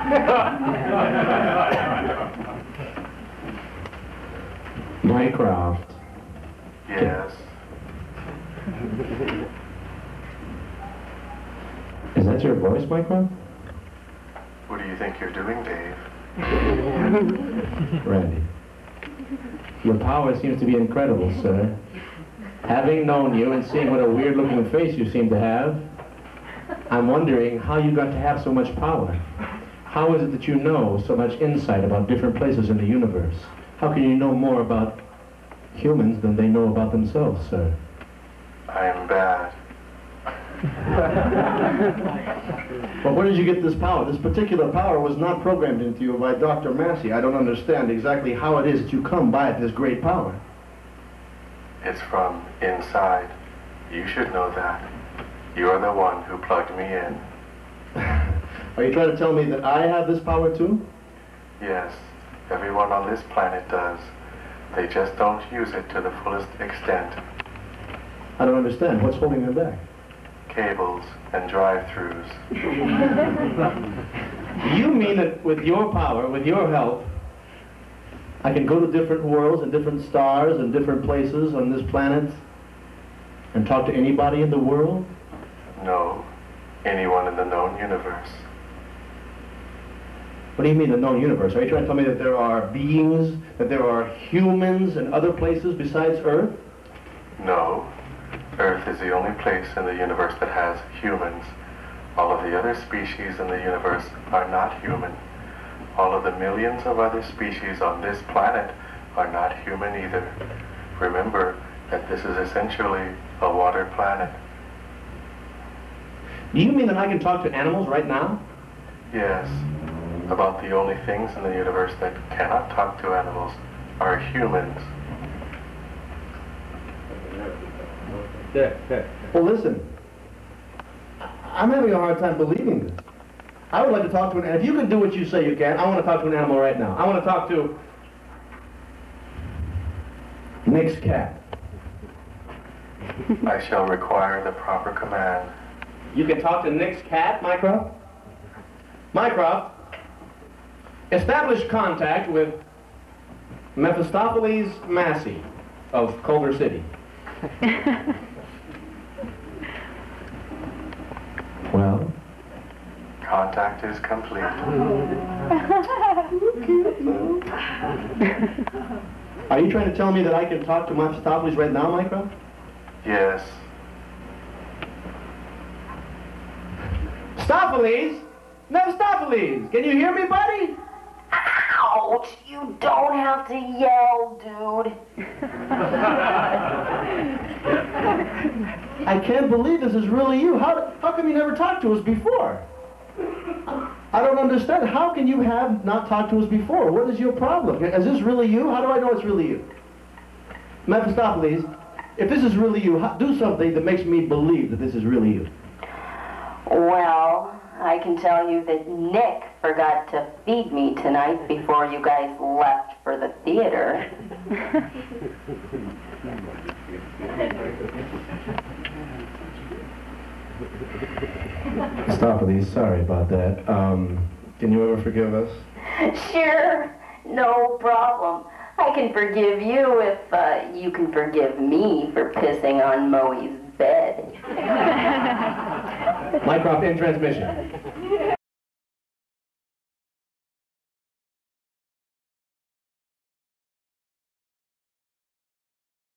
Mycroft. Yes. Is that your voice, Mycroft? What do you think you're doing, Dave? Randy. Your power seems to be incredible, sir. Having known you and seeing what a weird-looking face you seem to have, I'm wondering how you got to have so much power. How is it that you know so much insight about different places in the universe? How can you know more about humans than they know about themselves, sir? I am bad. But where did you get this power? This particular power was not programmed into you by Dr. Massey. I don't understand exactly how it is that you come by this great power. It's from inside. You should know that. You're the one who plugged me in. Are you trying to tell me that I have this power too? Yes, everyone on this planet does. They just don't use it to the fullest extent. I don't understand. What's holding them back? Cables and drive-thrus. You mean that with your power, with your help, I can go to different worlds and different stars and different places on this planet and talk to anybody in the world? No, anyone in the known universe. What do you mean the known universe? Are you trying to tell me that there are beings, that there are humans in other places besides Earth? No. Earth is the only place in the universe that has humans. All of the other species in the universe are not human. All of the millions of other species on this planet are not human either. Remember that this is essentially a water planet. Do you mean that I can talk to animals right now? Yes. About the only things in the universe that cannot talk to animals are humans. Well, listen. I'm having a hard time believing this. I would like to talk to an animal. If you can do what you say you can, I want to talk to an animal right now. I want to talk to Nick's cat. I shall require the proper command. you can talk to Nick's cat, Mycroft? Mycroft, establish contact with Mephistopheles Massey of Culver City. Well? Contact is complete. Are you trying to tell me that I can talk to Mephistopheles right now, Mycroft? Yes. Mephistopheles? Mephistopheles! Can you hear me, buddy? Ouch! You don't have to yell, dude. I can't believe this is really you. How come you never talked to us before? I don't understand. How can you have not talked to us before? What is your problem? Is this really you? How do I know it's really you? Mephistopheles, if this is really you, do something that makes me believe that this is really you. Well, I can tell you that Nick forgot to feed me tonight before you guys left for the theater. Mephistopheles, sorry about that. Can you ever forgive us? Sure, no problem. I can forgive you if you can forgive me for pissing on Moe's bed. Mycroft in transmission.